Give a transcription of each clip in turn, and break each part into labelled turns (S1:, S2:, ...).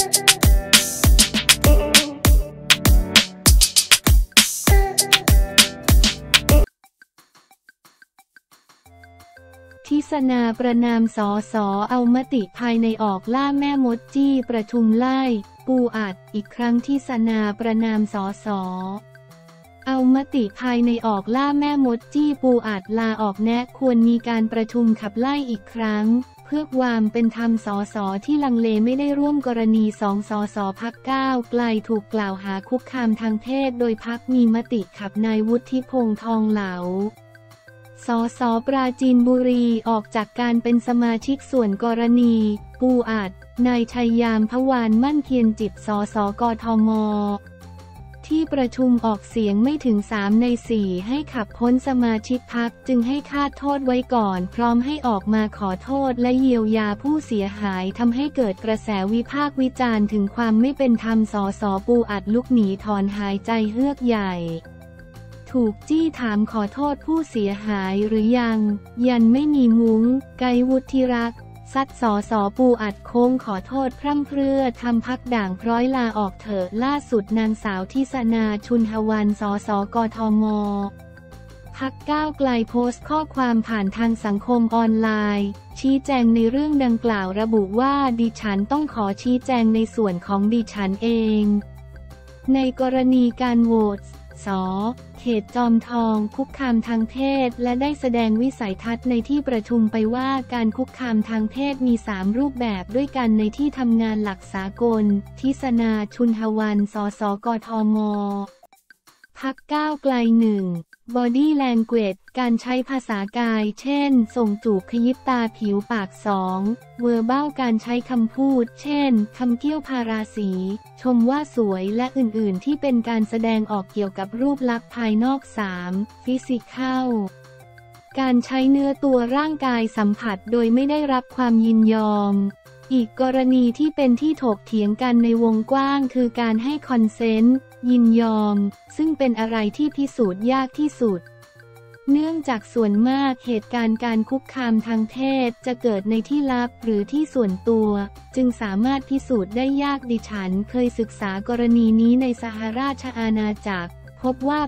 S1: ทิศนาประนามสส.เอามติภายในออกล่าแม่มดจี้ประชุมไล่ปูอัดอีกครั้งทิศนาประนามสส.เอามติภายในออกล่าแม่มดจี้ปูอัดลาออกแนะควรมีการประชุมขับไล่อีกครั้งเพื่อความเป็นธรรมสส.ที่ลังเลไม่ได้ร่วมกรณี2 สส.พรรคก้าวไกลถูกกล่าวหาคุกคามทางเพศโดยพรรคมีมติขับนายวุฒิพงษ์ทองเหลาสส.ปราจีนบุรีออกจากการเป็นสมาชิกส่วนกรณีปูอัดนายชัยยามพวานมั่นเพียรจิตสส.กทม.ที่ประชุมออกเสียงไม่ถึง3 ใน 4ให้ขับพ้นสมาชิกพรรคจึงให้คาดโทษไว้ก่อนพร้อมให้ออกมาขอโทษและเยียวยาผู้เสียหายทำให้เกิดกระแสวิพากษ์วิจารณ์ถึงความไม่เป็นธรรมสส.ปูอัดลุกหนีถอนหายใจเฮือกใหญ่ถูกจี้ถามขอโทษผู้เสียหายหรือยังยันไม่มีมุ้งไกวุฒิรักษ์ซัดสส.ปูอัดโค้งขอโทษพร่ำเพรื่อทำพักด่างพร้อยลาออกเถอะล่าสุดนางสาวทิศนาชุนหวรรณสส.กทม.พรรคก้าวไกลโพสต์ข้อความผ่านทางสังคมออนไลน์ชี้แจงในเรื่องดังกล่าวระบุว่าดิฉันต้องขอชี้แจงในส่วนของดิฉันเองในกรณีการโหวตส.เขตจอมทองคุกคามทางเพศและได้แสดงวิสัยทัศน์ในที่ประชุมไปว่าการคุกคามทางเพศมี3 รูปแบบด้วยกันในที่ทำงานหลักสากลทิศนาชุนหวรรณสส.กทม.พรรคก้าวไกล1 Body Language การใช้ภาษากายเช่นส่งจูบขยิบตาผิวปาก2 Verbal การใช้คำพูดเช่นคำเกี้ยวพาราสีชมว่าสวยและอื่นๆที่เป็นการแสดงออกเกี่ยวกับรูปลักษณ์ภายนอก3 Physical การใช้เนื้อตัวร่างกายสัมผัสโดยไม่ได้รับความยินยอมอีกกรณีที่เป็นที่ถกเถียงกันในวงกว้างคือการให้คอนเซนต์ยินยอมซึ่งเป็นอะไรที่พิสูจน์ยากที่สุดเนื่องจากส่วนมากเหตุการณ์การคุกคามทางเพศจะเกิดในที่ลับหรือที่ส่วนตัวจึงสามารถพิสูจน์ได้ยากดิฉันเคยศึกษากรณีนี้ในสหราชอาณาจักรพบว่า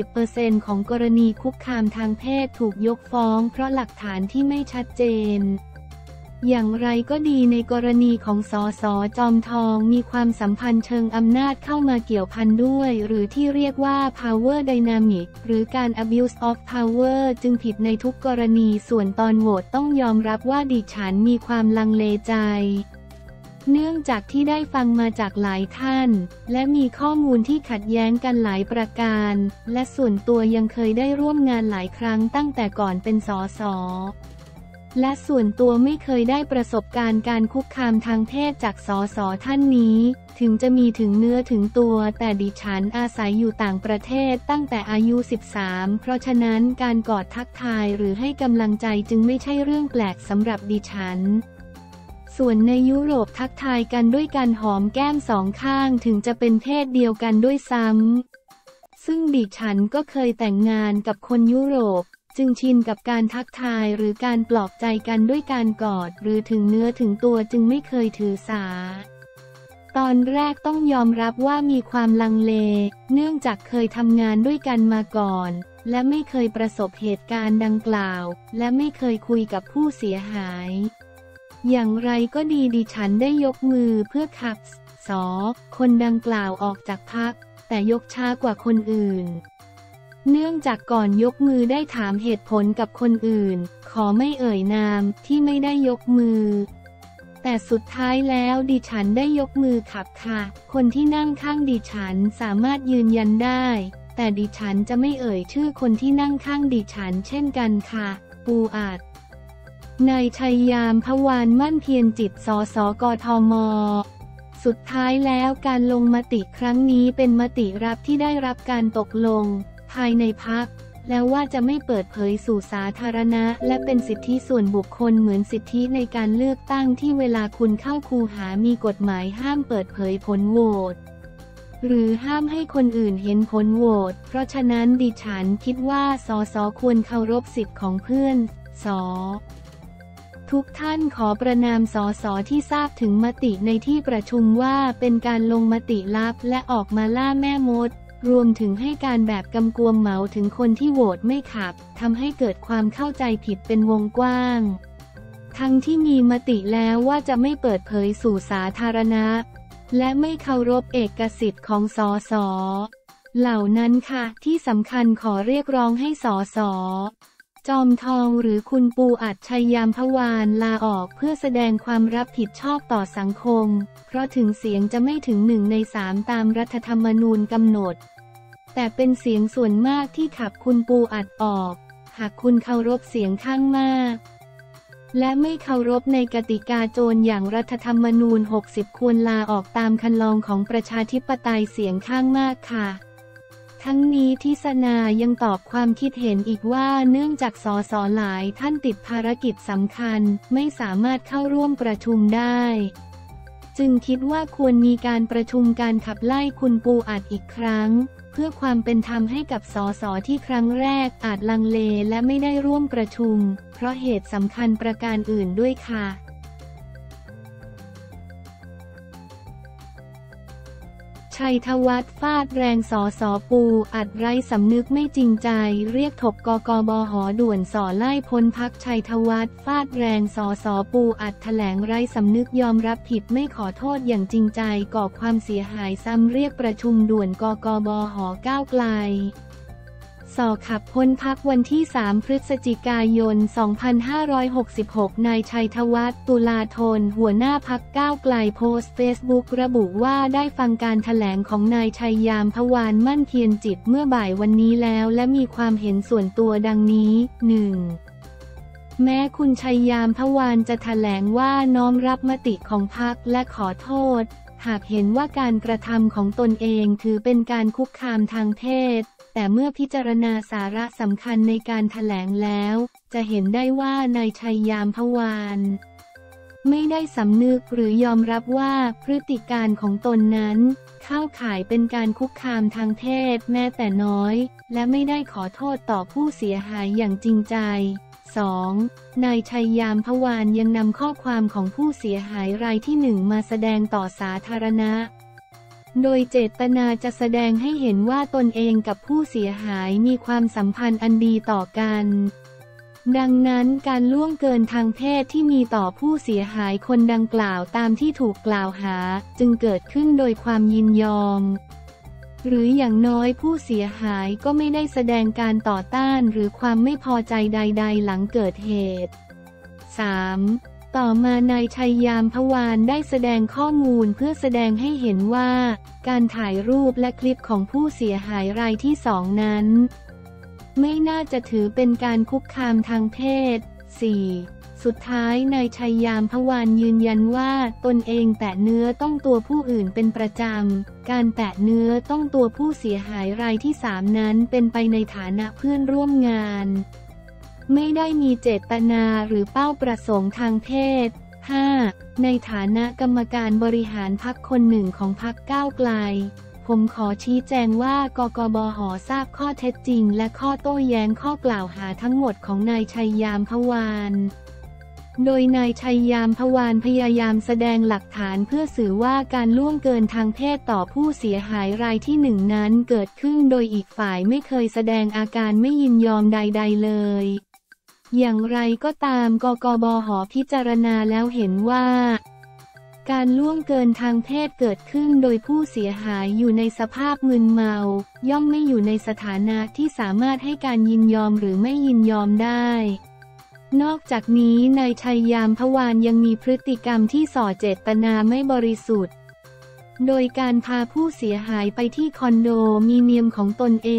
S1: 80% ของกรณีคุกคามทางเพศถูกยกฟ้องเพราะหลักฐานที่ไม่ชัดเจนอย่างไรก็ดีในกรณีของสส.จอมทองมีความสัมพันธ์เชิงอำนาจเข้ามาเกี่ยวพันด้วยหรือที่เรียกว่า power dynamic หรือการ abuse of power จึงผิดในทุกกรณีส่วนตอนโหวตต้องยอมรับว่าดิฉันมีความลังเลใจเนื่องจากที่ได้ฟังมาจากหลายท่านและมีข้อมูลที่ขัดแย้งกันหลายประการและส่วนตัวยังเคยได้ร่วมงานหลายครั้งตั้งแต่ก่อนเป็นสส.และส่วนตัวไม่เคยได้ประสบการณ์การคุกคามทางเพศจากสส.ท่านนี้ถึงจะมีถึงเนื้อถึงตัวแต่ดิฉันอาศัยอยู่ต่างประเทศตั้งแต่อายุ13เพราะฉะนั้นการกอดทักทายหรือให้กำลังใจจึงไม่ใช่เรื่องแปลกสำหรับดิฉันส่วนในยุโรปทักทายกันด้วยการหอมแก้ม2 ข้างถึงจะเป็นเพศเดียวกันด้วยซ้ำซึ่งดิฉันก็เคยแต่งงานกับคนยุโรปจึงชินกับการทักทายหรือการปลอบใจกันด้วยการกอดหรือถึงเนื้อถึงตัวจึงไม่เคยถือสาตอนแรกต้องยอมรับว่ามีความลังเลเนื่องจากเคยทำงานด้วยกันมาก่อนและไม่เคยประสบเหตุการณ์ดังกล่าวและไม่เคยคุยกับผู้เสียหายอย่างไรก็ดีดิฉันได้ยกมือเพื่อขับส.คนดังกล่าวออกจากพรรคแต่ยกช้ากว่าคนอื่นเนื่องจากก่อนยกมือได้ถามเหตุผลกับคนอื่นขอไม่เอ่ยนามที่ไม่ได้ยกมือแต่สุดท้ายแล้วดิฉันได้ยกมือขับค่ะคนที่นั่งข้างดิฉันสามารถยืนยันได้แต่ดิฉันจะไม่เอ่ยชื่อคนที่นั่งข้างดิฉันเช่นกันค่ะปูอัดนายชัยยามพวานมั่นเพียรจิตสส.กทม.สุดท้ายแล้วการลงมติครั้งนี้เป็นมติรับที่ได้รับการตกลงภายในพรรคแล้วว่าจะไม่เปิดเผยสู่สาธารณะและเป็นสิทธิส่วนบุคคลเหมือนสิทธิในการเลือกตั้งที่เวลาคุณเข้าคูหามีกฎหมายห้ามเปิดเผยผลโหวตหรือห้ามให้คนอื่นเห็นผลโหวตเพราะฉะนั้นดิฉันคิดว่าสส.ควรเคารพสิทธิ์ของเพื่อนสทุกท่านขอประนามสสที่ทราบถึงมติในที่ประชุมว่าเป็นการลงมติลับและออกมาล่าแม่มดรวมถึงให้การแบบกำกวมเหมาถึงคนที่โหวตไม่ขับทำให้เกิดความเข้าใจผิดเป็นวงกว้างทั้งที่มีมติแล้วว่าจะไม่เปิดเผยสู่สาธารณะและไม่เคารพเอกสิทธิ์ของสสเหล่านั้นค่ะที่สำคัญขอเรียกร้องให้สสจอมทองหรือคุณปูอัจฉริยพวานลาออกเพื่อแสดงความรับผิดชอบต่อสังคมเพราะถึงเสียงจะไม่ถึง1 ใน 3ตามรัฐธรรมนูญกำหนดแต่เป็นเสียงส่วนมากที่ขับคุณปูอัดออกหากคุณเคารพเสียงข้างมากและไม่เคารพในกติกาโจรอย่างรัฐธรรมนูญ60ควรลาออกตามคันลองของประชาธิปไตยเสียงข้างมากค่ะทั้งนี้ทิศนายังตอบความคิดเห็นอีกว่าเนื่องจากสสหลายท่านติดภารกิจสำคัญไม่สามารถเข้าร่วมประชุมได้จึงคิดว่าควรมีการประชุมการขับไล่คุณปูอัดอีกครั้งเพื่อความเป็นธรรมให้กับสสที่ครั้งแรกอาจลังเลและไม่ได้ร่วมประชุมเพราะเหตุสำคัญประการอื่นด้วยค่ะชัยธวัฒน์ฟาดแรงสสปูอัดไร้สำนึกไม่จริงใจเรียกถบกกบห.ด่วนส่อไล่พ้นพรรคชัยธวัฒน์ฟาดแรงสสปูอัดแถลงไร้สำนึกยอมรับผิดไม่ขอโทษอย่างจริงใจก่อความเสียหายซ้ำเรียกประชุมด่วนกกบห.ก้าวไกลส่อขับพ้นพรรควันที่3 พฤศจิกายน 2566 นายชัยธวัฒน์ ตุลาธนหัวหน้าพรรคก้าวไกลโพสต์เฟซบุ๊กระบุว่าได้ฟังการแถลงของนายชัยยามพวานมั่นเพียรจิตเมื่อบ่ายวันนี้แล้วและมีความเห็นส่วนตัวดังนี้ 1. แม้คุณชัยยามพวานจะแถลงว่าน้อมรับมติของพรรคและขอโทษหากเห็นว่าการกระทำของตนเองถือเป็นการคุกคามทางเพศแต่เมื่อพิจารณาสาระสำคัญในการแถลงแล้วจะเห็นได้ว่านายชัยยามพวานไม่ได้สำนึกหรือยอมรับว่าพฤติการของตนนั้นเข้าข่ายเป็นการคุกคามทางเพศแม้แต่น้อยและไม่ได้ขอโทษต่อผู้เสียหายอย่างจริงใจ 2. นายชัยยามพวานยังนำข้อความของผู้เสียหายรายที่1มาแสดงต่อสาธารณะโดยเจตนาจะแสดงให้เห็นว่าตนเองกับผู้เสียหายมีความสัมพันธ์อันดีต่อกันดังนั้นการล่วงเกินทางเพศที่มีต่อผู้เสียหายคนดังกล่าวตามที่ถูกกล่าวหาจึงเกิดขึ้นโดยความยินยอมหรืออย่างน้อยผู้เสียหายก็ไม่ได้แสดงการต่อต้านหรือความไม่พอใจใดๆหลังเกิดเหตุ 3. ต่อมานายชัยยามพวานได้แสดงข้อมูลเพื่อแสดงให้เห็นว่าการถ่ายรูปและคลิปของผู้เสียหายรายที่2นั้นไม่น่าจะถือเป็นการคุกคามทางเพศ 4. สุดท้ายนายชัยยามพวานยืนยันว่าตนเองแตะเนื้อต้องตัวผู้อื่นเป็นประจำการแตะเนื้อต้องตัวผู้เสียหายรายที่3นั้นเป็นไปในฐานะเพื่อนร่วมงานไม่ได้มีเจตนาหรือเป้าประสงค์ทางเพศ 5. ในฐานะกรรมการบริหารพรรคคนหนึ่งของพรรคก้าวไกลผมขอชี้แจงว่ากกบห.ทราบข้อเท็จจริงและข้อโต้แย้งข้อกล่าวหาทั้งหมดของนายชัยยามพวานโดยนายชัยยามพวานพยายามแสดงหลักฐานเพื่อสื่อว่าการล่วงเกินทางเพศต่อผู้เสียหายรายที่1นั้นเกิดขึ้นโดยอีกฝ่ายไม่เคยแสดงอาการไม่ยินยอมใดๆเลยอย่างไรก็ตามกกบห.พิจารณาแล้วเห็นว่าการล่วงเกินทางเพศเกิดขึ้นโดยผู้เสียหายอยู่ในสภาพมึนเมาย่อมไม่อยู่ในสถานะที่สามารถให้การยินยอมหรือไม่ยินยอมได้นอกจากนี้นายชัยยามพวานยังมีพฤติกรรมที่ส่อเจตนาไม่บริสุทธิ์โดยการพาผู้เสียหายไปที่คอนโดมิเนียมของตนเอง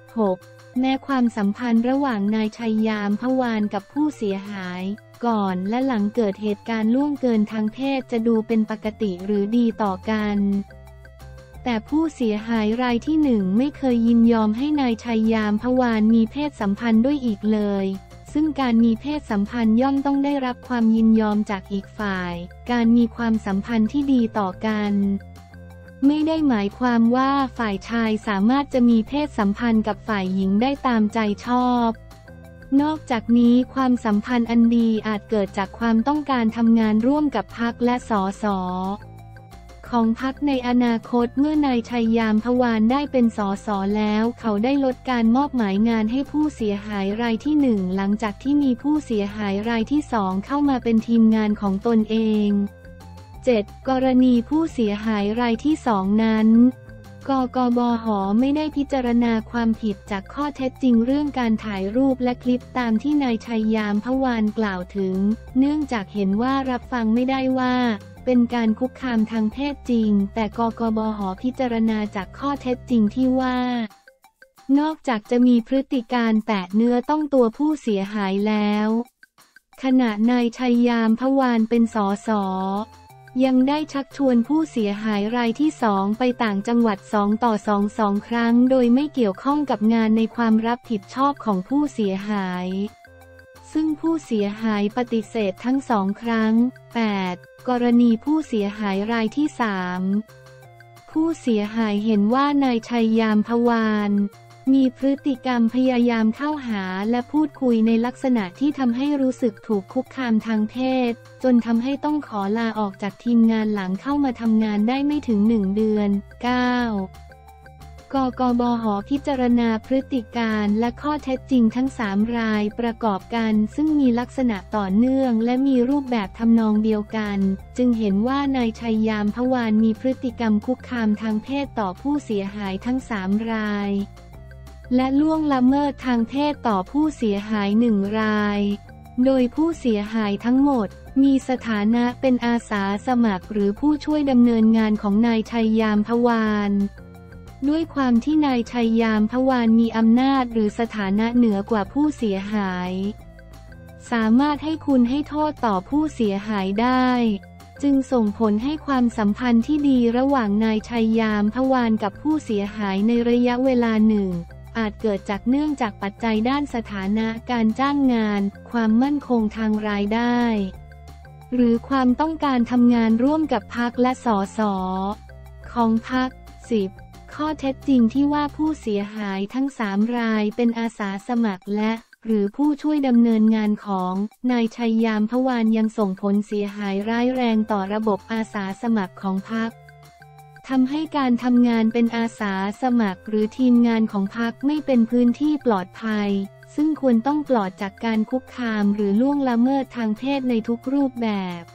S1: 6. แม้ความสัมพันธ์ระหว่างนายชัยยามพวานกับผู้เสียหายก่อนและหลังเกิดเหตุการณ์ล่วงเกินทางเพศจะดูเป็นปกติหรือดีต่อกันแต่ผู้เสียหายรายที่1ไม่เคยยินยอมให้นายชัยยามพวานมีเพศสัมพันธ์ด้วยอีกเลยซึ่งการมีเพศสัมพันธ์ย่อมต้องได้รับความยินยอมจากอีกฝ่ายการมีความสัมพันธ์ที่ดีต่อกันไม่ได้หมายความว่าฝ่ายชายสามารถจะมีเพศสัมพันธ์กับฝ่ายหญิงได้ตามใจชอบนอกจากนี้ความสัมพันธ์อันดีอาจเกิดจากความต้องการทำงานร่วมกับพรรคและสสของพรรคในอนาคตเมื่อนายชัยยามพวานได้เป็นสสแล้วเขาได้ลดการมอบหมายงานให้ผู้เสียหายรายที่1หลังจากที่มีผู้เสียหายรายที่2เข้ามาเป็นทีมงานของตนเอง 7. กรณีผู้เสียหายรายที่2นั้นกกบห.ไม่ได้พิจารณาความผิดจากข้อเท็จจริงเรื่องการถ่ายรูปและคลิปตามที่นายชัยยามพวานกล่าวถึงเนื่องจากเห็นว่ารับฟังไม่ได้ว่าเป็นการคุกคามทางเพศจริงแต่กกบห.พิจารณาจากข้อเท็จจริงที่ว่านอกจากจะมีพฤติการแตะเนื้อต้องตัวผู้เสียหายแล้วขณะนายชัยยามพวานเป็นสสยังได้ชักชวนผู้เสียหายรายที่2ไปต่างจังหวัด2 ครั้งโดยไม่เกี่ยวข้องกับงานในความรับผิดชอบของผู้เสียหายซึ่งผู้เสียหายปฏิเสธทั้ง2 ครั้ง 8. กรณีผู้เสียหายรายที่3ผู้เสียหายเห็นว่านายชัยยามพวานมีพฤติกรรมพยายามเข้าหาและพูดคุยในลักษณะที่ทำให้รู้สึกถูกคุกคามทางเพศจนทำให้ต้องขอลาออกจากทีมงานหลังเข้ามาทำงานได้ไม่ถึง1 เดือน 9. กกบห.พิจารณาพฤติการและข้อเท็จจริงทั้ง3 รายประกอบกันซึ่งมีลักษณะต่อเนื่องและมีรูปแบบทำนองเดียวกันจึงเห็นว่านายชัยยามพวานมีพฤติกรรมคุกคามทางเพศต่อผู้เสียหายทั้ง3 รายและล่วงละเมิดทางเพศต่อผู้เสียหาย1 รายโดยผู้เสียหายทั้งหมดมีสถานะเป็นอาสาสมัครหรือผู้ช่วยดำเนินงานของนายชัยยามพวานด้วยความที่นายชัยยามพวานมีอำนาจหรือสถานะเหนือกว่าผู้เสียหายสามารถให้คุณให้โทษต่อผู้เสียหายได้จึงส่งผลให้ความสัมพันธ์ที่ดีระหว่างนายชัยยามพวานกับผู้เสียหายในระยะเวลาหนึ่งอาจเกิดจากเนื่องจากปัจจัยด้านสถานะการจ้างงานความมั่นคงทางรายได้หรือความต้องการทำงานร่วมกับพรรคและสสของพรรค 10. ข้อเท็จจริงที่ว่าผู้เสียหายทั้ง3 รายเป็นอาสาสมัครและหรือผู้ช่วยดำเนินงานของนายชัยยามพวานยังส่งผลเสียหายร้ายแรงต่อระบบอาสาสมัครของพรรคทำให้การทำงานเป็นอาสาสมัครหรือทีมงานของพรรคไม่เป็นพื้นที่ปลอดภัยซึ่งควรต้องปลอดจากการคุกคามหรือล่วงละเมิดทางเพศในทุกรูปแบบ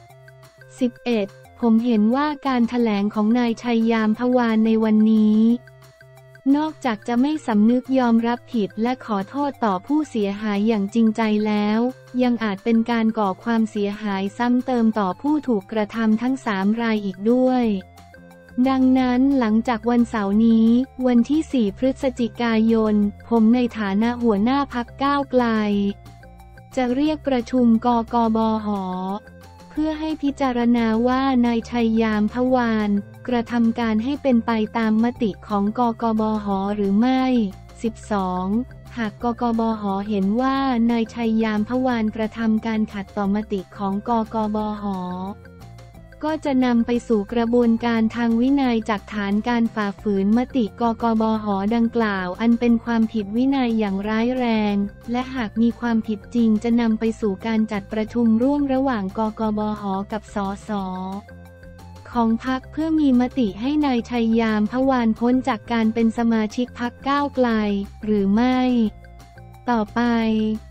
S1: 11. ผมเห็นว่าการแถลงของนายชัยยามพวานในวันนี้นอกจากจะไม่สำนึกยอมรับผิดและขอโทษต่อผู้เสียหายอย่างจริงใจแล้วยังอาจเป็นการก่อความเสียหายซ้ำเติมต่อผู้ถูกกระทำทั้ง3 รายอีกด้วยดังนั้นหลังจากวันเสาร์นี้วันที่ 4 พฤศจิกายนผมในฐานะหัวหน้าพรรคก้าวไกลจะเรียกประชุมกกบห.เพื่อให้พิจารณาว่านายชัยยามพวานกระทำการให้เป็นไปตามมติของกกบห.หรือไม่ 12. หากกกบห.เห็นว่านายชัยยามพวานกระทำการขัดต่อมติของกกบห.ก็จะนำไปสู่กระบวนการทางวินัยจากฐานการฝ่าฝืนมติกกบห.ดังกล่าวอันเป็นความผิดวินัยอย่างร้ายแรงและหากมีความผิดจริงจะนำไปสู่การจัดประชุมร่วมระหว่างกกบห.กับสสของพรรคเพื่อมีมติให้นายชัยยามพวานพ้นจากการเป็นสมาชิกพรรคก้าวไกลหรือไม่ต่อไป